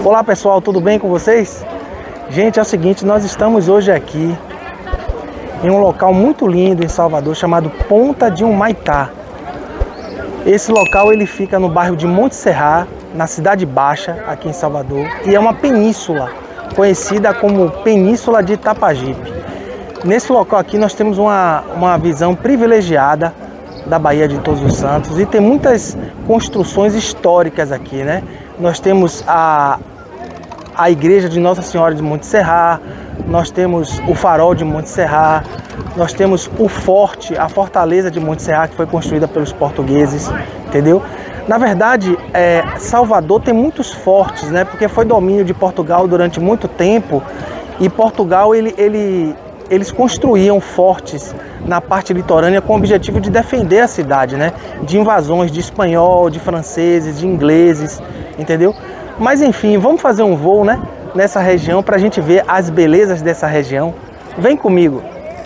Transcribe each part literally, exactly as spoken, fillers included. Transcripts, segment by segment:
Olá pessoal, tudo bem com vocês? Gente, é o seguinte, nós estamos hoje aqui em um local muito lindo em Salvador chamado Ponta de Humaitá. Esse local ele fica no bairro de Monte Serra, na Cidade Baixa, aqui em Salvador, e é uma península conhecida como Península de Itapajipe. Nesse local aqui nós temos uma, uma visão privilegiada da Baía de Todos os Santos e tem muitas construções históricas aqui, né? Nós temos a, a igreja de Nossa Senhora de Monte Serra, nós temos o farol de Monte Serra, nós temos o forte, a fortaleza de Monte Serra, que foi construída pelos portugueses, entendeu? Na verdade, é, Salvador tem muitos fortes, né? Porque foi domínio de Portugal durante muito tempo e Portugal, ele, ele, eles construíam fortes na parte litorânea com o objetivo de defender a cidade, né? De invasões de espanhol, de franceses, de ingleses, entendeu? Mas enfim, vamos fazer um voo, né? Nessa região para a gente ver as belezas dessa região. Vem comigo!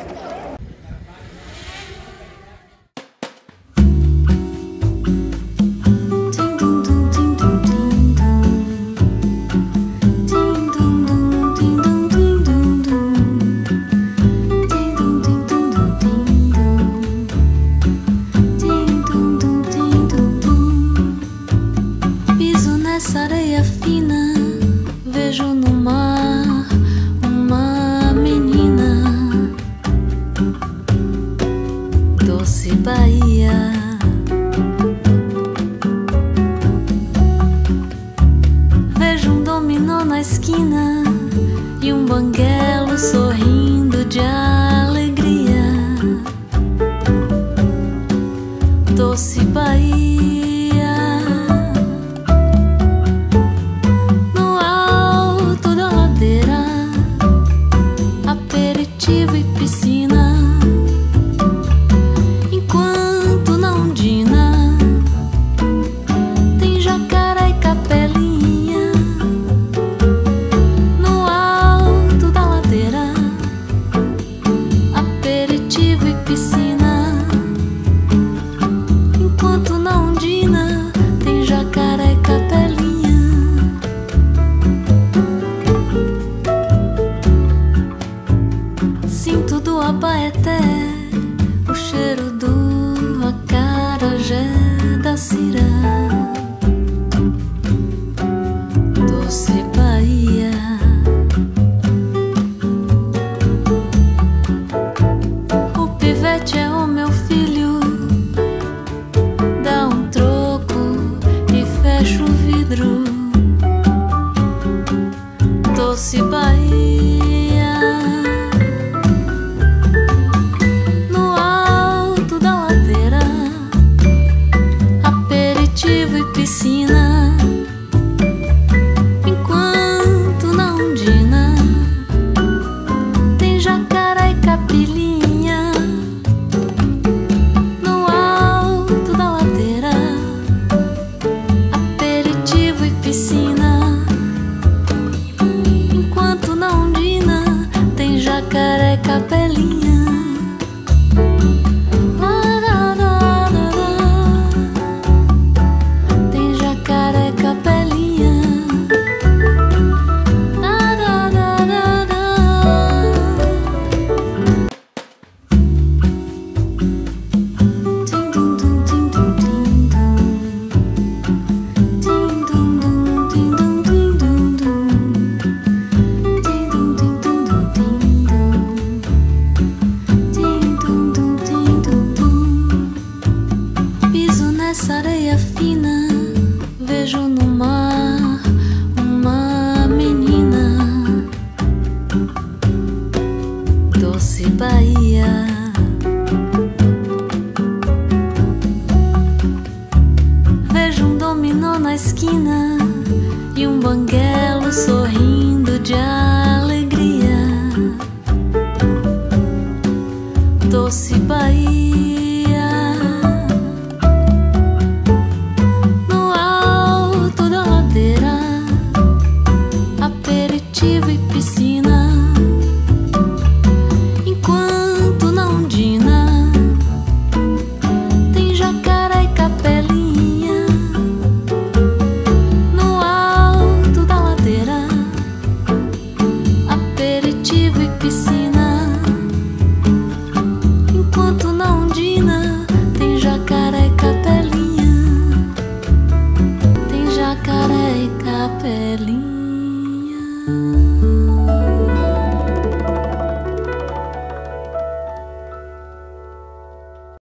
Areia fina, vejo no mar uma menina, doce Bahia. Vejo um dominó na esquina e um banguelo sorrindo de alegria, doce Bahia. E piscina, enquanto na ondina tem jacaré e capelinha. enquanto